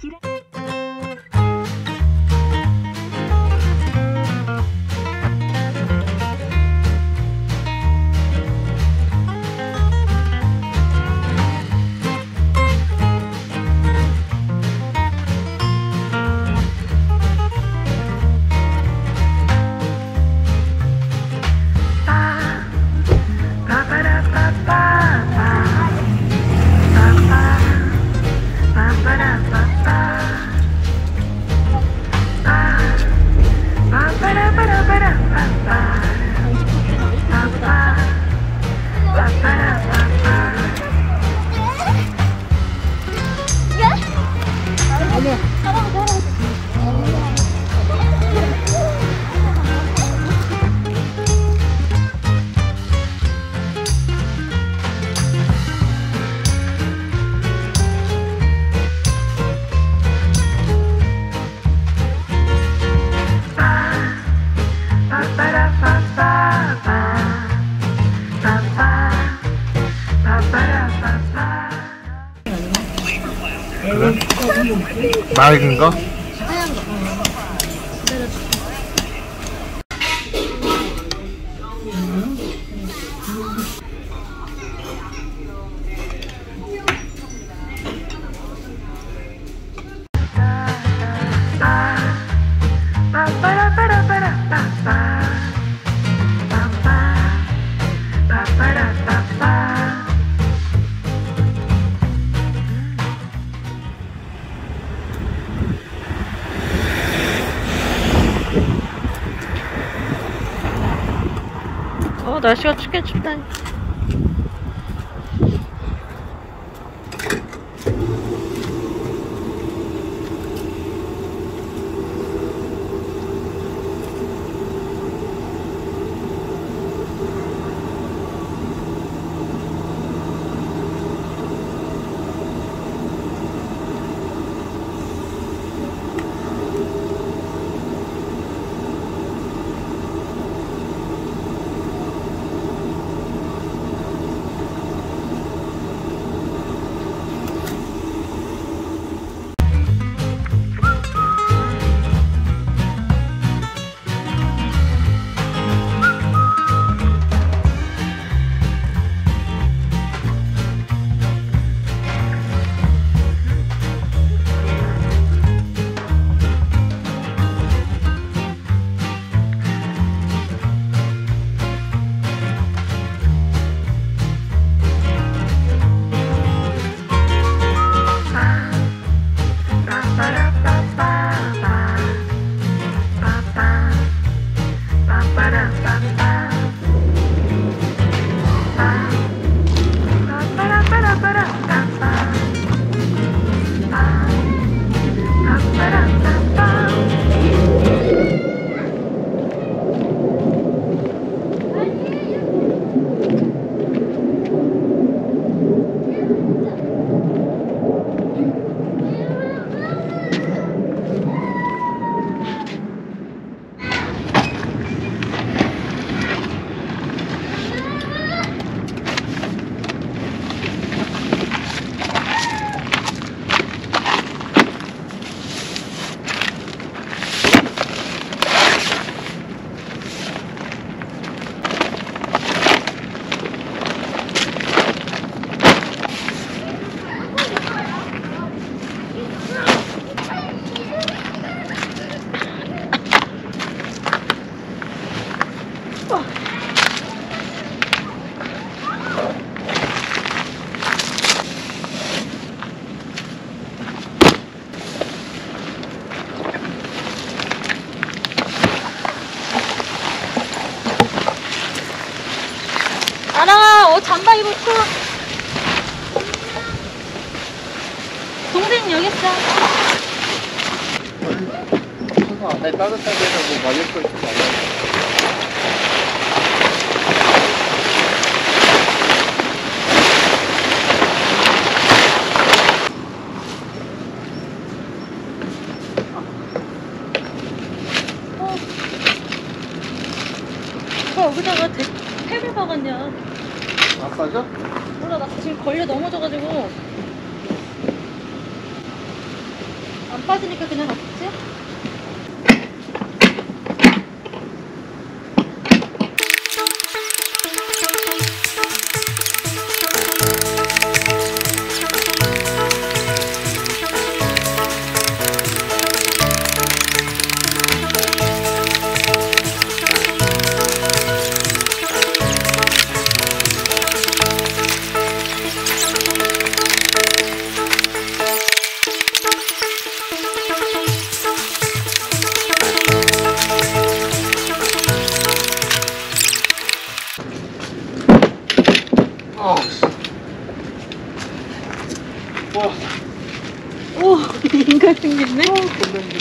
맑은 거? 하얀 거. 날씨가 춥다니. 아랑아, 잠바 입었어. 동생 여기 있어. 안에 따뜻하게 해서 뭐 말릴 거 있지 않아? 여기다가 탭을 박았냐? 마사죠? 몰라, 나 지금 걸려 넘어져가지고. 안 빠지니까 그냥 놨지? 와. 오, 인간 생겼네? 건강기.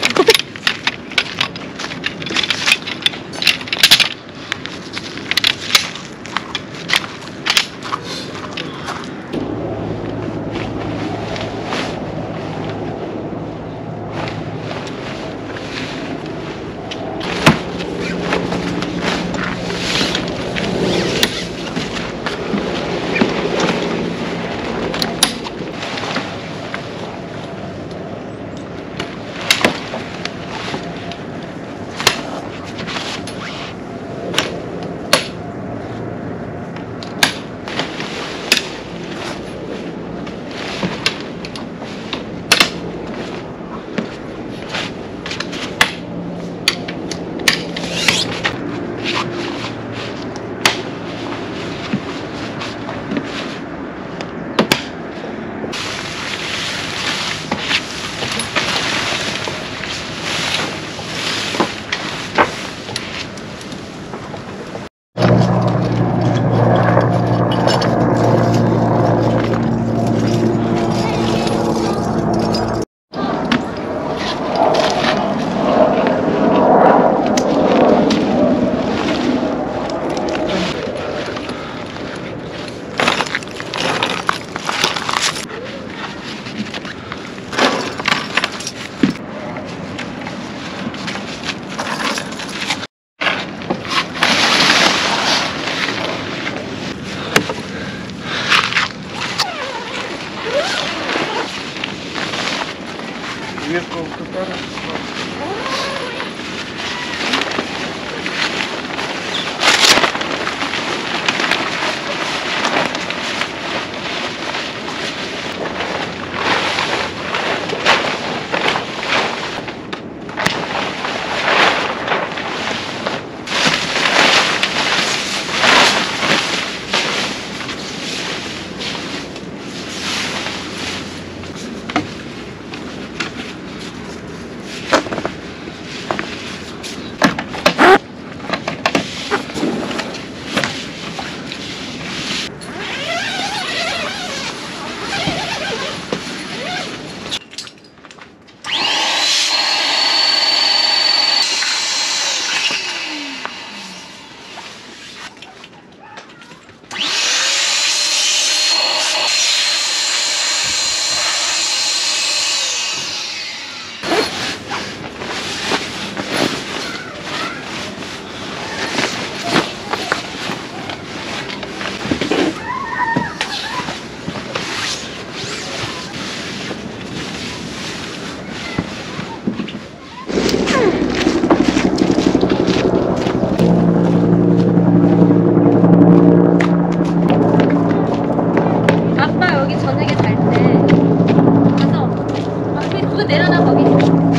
위에 거부터 따라. 아빠 여기 저녁에 잘 때 가서 우리 그거 내려놔 거기.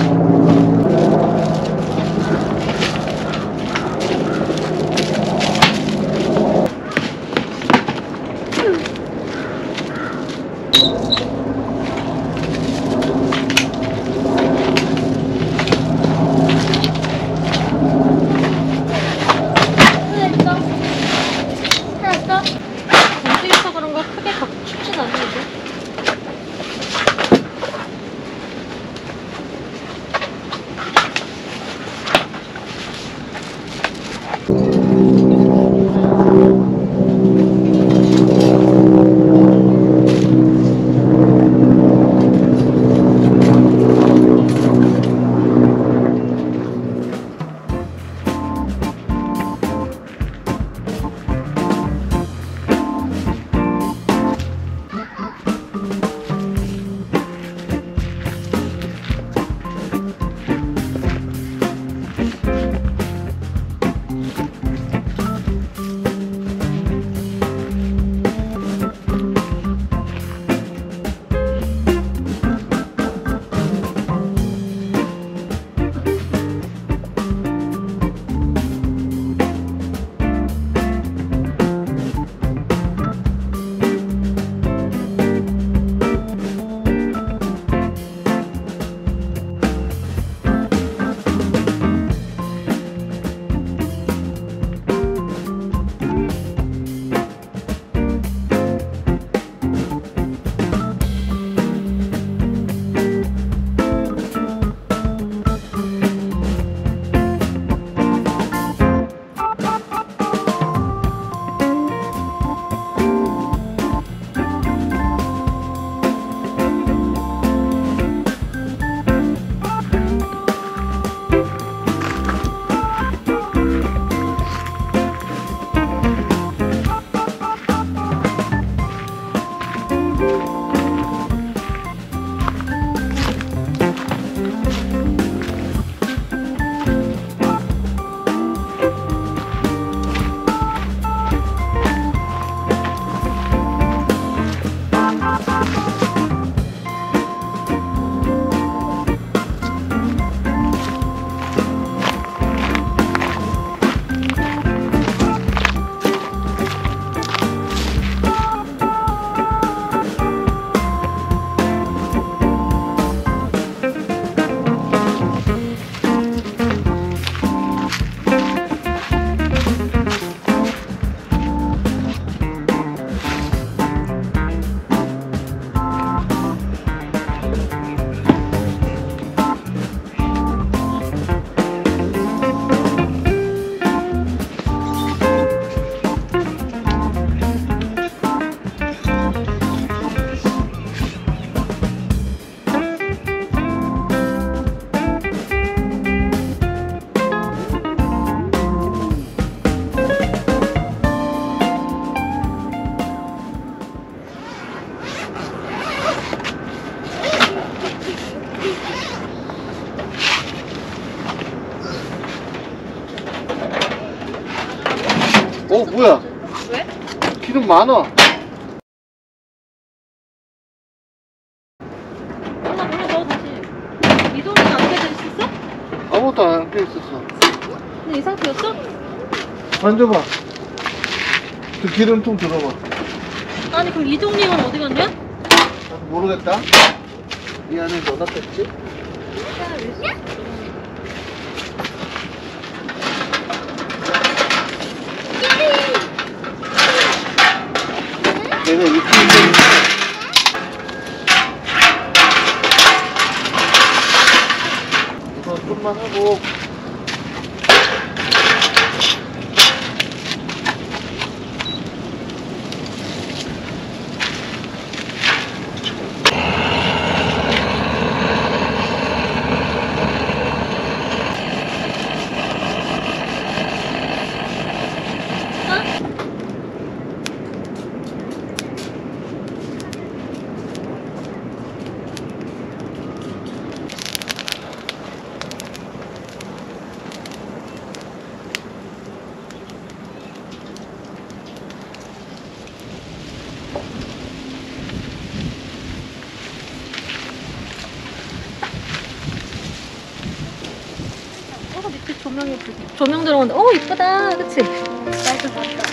움직여서 그런 거 크게 춥진 않는데. 뭐야? 왜? 기름 많아. 몰라 넣어 다시. 미동이는 안 껴져 있었어? 아무것도 안 껴 있었어. 근데 이 상태였어? 만져봐. 그 기름통 들어봐. 아니 그럼 이동링은 어디 갔냐? 나도 모르겠다. 이 안에 넣어놨겠지? 내가 이렇게 있는데 이거 좀만 하고 밑에 조명이 예쁘지? 조명 들어온다. 오 이쁘다 그치? 나도 봤다.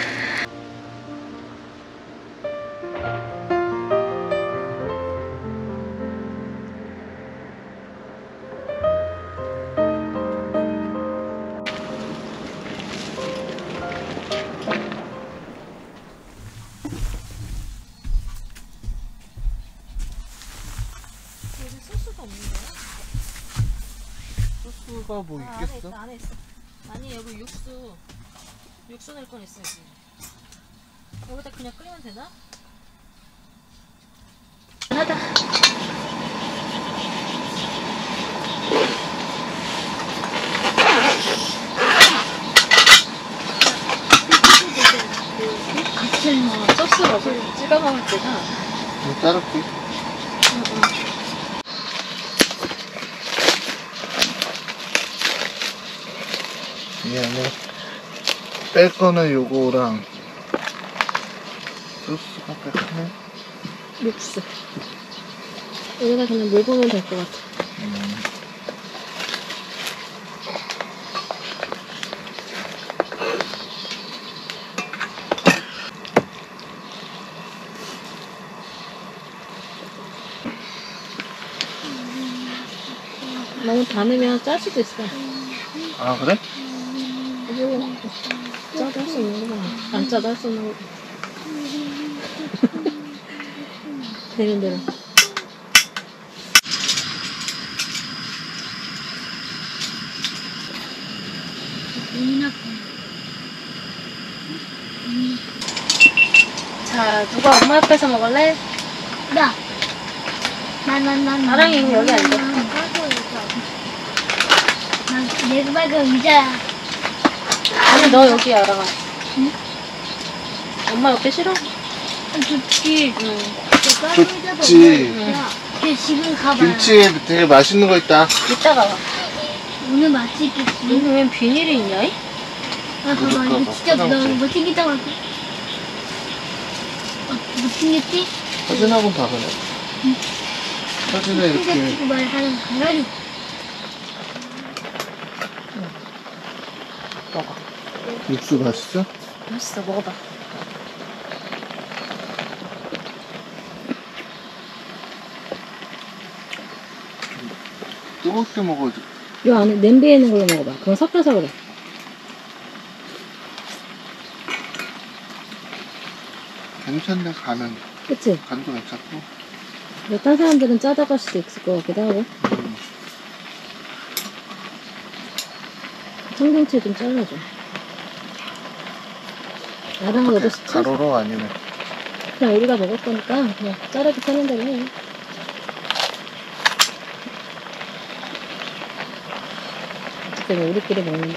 여기 소스가 없는 거야? 소스가 뭐 안에 있겠어? 있어, 안에 있어. 아니 여기 육수 낼 건 있어 여기. 여기다 그냥 끓이면 되나? 하다. 소스로 찍어 먹을 때가. 뭐 자를게. 이 안에 뺄 거는 요거랑 소스가 뺄거네. 육수. 여기다 그냥 물 부으면 될 것 같아. 너무 담으면 짤 수도 있어. 아 그래? 이거 짜도 할 수 있는 거잖아. 안 짜도 할 수 있는 거. 되는 대로. 자, 누가 엄마 옆에서 먹을래? 나. 나랑이 여기 앉아. 내가 밝은 의자야. 아니, 너 여기 알아가. 응? 엄마 옆에 싫어? 좋지. 응. 좋지. 걔 지금 가봐. 김치에 되게 맛있는 거 있다. 이따가 와. 오늘 맛있겠지. 여기 왜 비닐이 있냐? 이? 아, 봐봐. 이거 그럴까 진짜 봐. 너 뭐 챙겼다고 할게. 뭐 챙겼지? 사진하고는 다르네. 사진에 이렇게 챙겼고 말하는 거야. 먹어. 육수 맛있어? 맛있어, 먹어봐. 뜨겁게 먹어야지. 요 안에 냄비에 있는 걸로 먹어봐. 그건 섞여서 그래. 괜찮네, 간은. 그치? 간도 괜찮고. 근데 딴 사람들은 짜다가 수도 있을 것 같기도 하고. 청경채 좀 잘라줘. 나랑 너도 가로로 아니면. 그냥 우리가 먹을 거니까 그냥 자르기 편한 대로 해. 어쨌든 우리끼리 먹는데.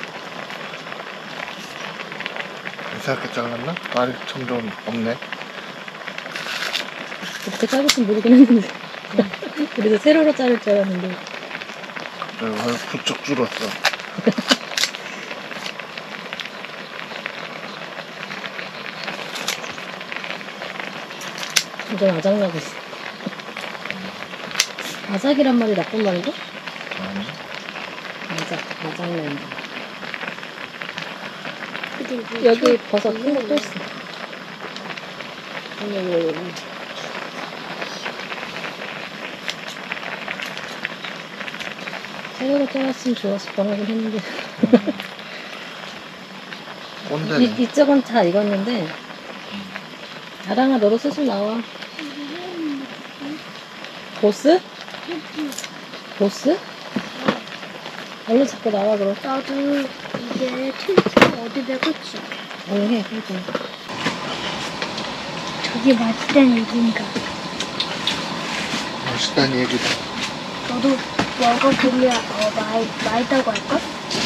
이상하게 잘랐나? 말이 점점 없네. 그렇게 짧았으면 모르긴 했는데. 그래서 세로로 자를 줄 알았는데. 부쩍 줄었어. 완전 아작나고 있어. 아작이란 말이 나쁜 말인가? 아니. 아작낸다. 근데 여기 버섯 큰 거 또 있어. 여기. 세로로 잘랐으면 좋았을 뻔하긴 했는데. 꼰대네. 이쪽은 다 익었는데. 아랑아, 너도 슬슬 나와. 보스? 보스? 얼른 자꾸 나와, 그럼. 나도 이제 칠수 어디다 꽂지? 얼른 해, 그러지. 저게 맛있다는 얘기인가? 맛있다는 얘기다. 너도 먹어보면 맛있다고 할까?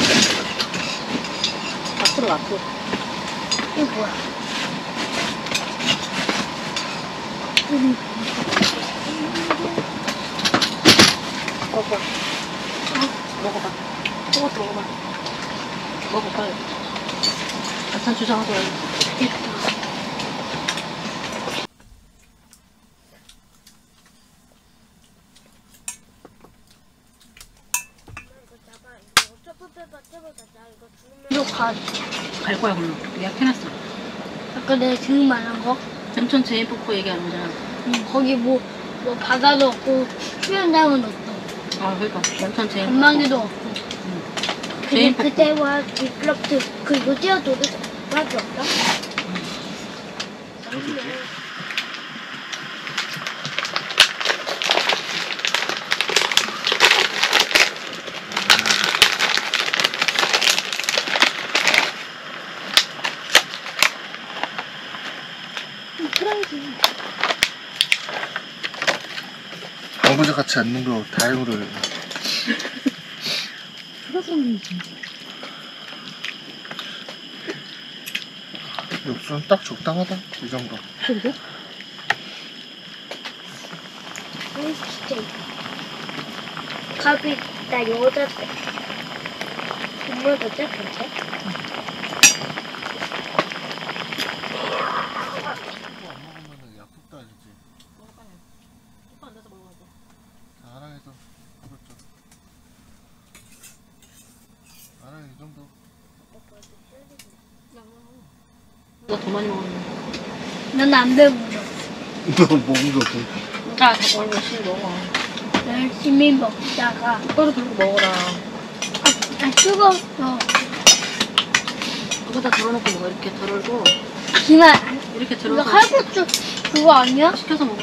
앞으로. 이게 뭐야? 먹어봐. 먹어봐. 저것도 먹어봐. 먹어, 빨리. 반찬 주장하고 여기. 이거 가. 갈 거야, 그럼. 예약해놨어. 아까 내가 지금 말한 거? 전천 제인 폭포 얘기하는 거잖아. 거기 뭐 바다도 없고 수영장은 없고 그러니까. 전천 제인 폭포. 전망대도 없고. 근데 제인 폭포. 그때와 디플럽트 그리고 뛰어도도 밖에 없다. 아버지 같이 앉는 거 다행으로 해. 육수는 딱 적당하다. 이 정도. 그리고? 아니 진짜 갑이 나 여자 때 정말 더 짧은데? 안 먹으면 약속도 아니지. 오빠 앉아서 먹어야 돼. 아랑에서 그렇죠. 아랑 이 정도. 나 더 많이 먹었네. 난 안 배불러. 너 먹은 거 뭐. 자, 얼른 열심히 먹어. 열심히 먹다가 똑바로 들고 먹어라. 뜨거웠어. 그거 다 덜어놓고 먹어. 이렇게 덜어고. 기만 이렇게 이거 덜어서. 칼국수 그거 아니야? 시켜서 먹어.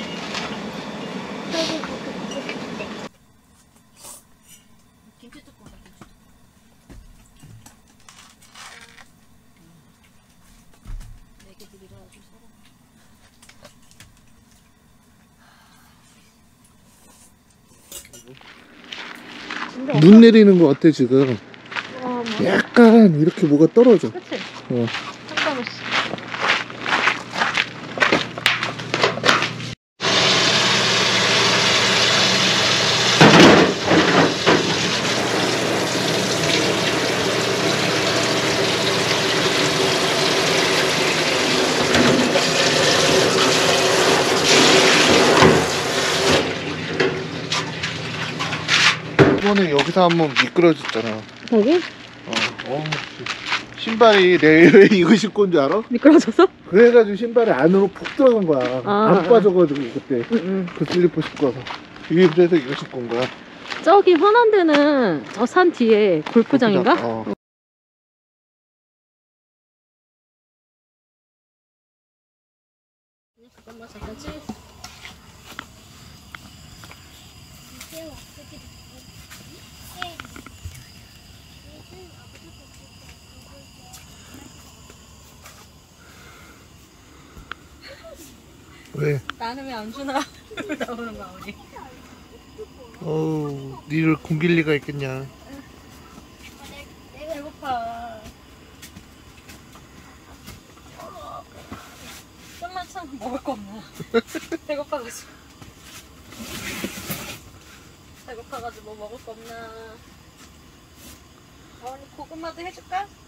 김치 뜯고 다 김치. 애기들이라 좀 서러. 눈 내리는 거 어때 지금? 약간 이렇게 뭐가 떨어져. 그치? 어. 상관없어. 이번에 여기서 한번 미끄러졌잖아. 여기? 신발이 내 이거 신고 온 줄 알아? 미끄러졌어? 그래가지고 신발이 안으로 푹 들어간 거야. 안 빠져가지고 그때 응. 그 슬리퍼 신고 와서 이게 그래서 이거 신고 온 거야. 저기 환한 데는 산 뒤에 골프장인가? 어. 그것만 잠깐지. 왜? 나는 왜 안 주나? 나오는 거야 우리. 어우, 니를 굶길 리가 있겠냐. 내가 배고파. 좀만 참. 먹을 거 없나? 배고파가지고. 배고파가지고 뭐 먹을 거 없나? 어머니 고구마도 해줄까?